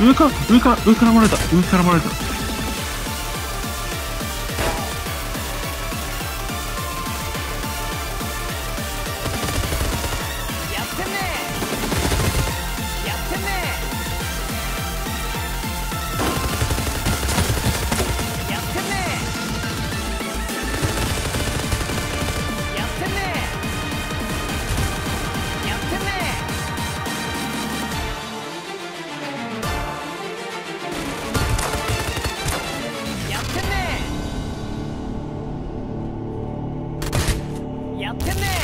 上からもらえた。上からもらえた。 やってんねやってんねやってんねやってんねやってんねやってんねやってんね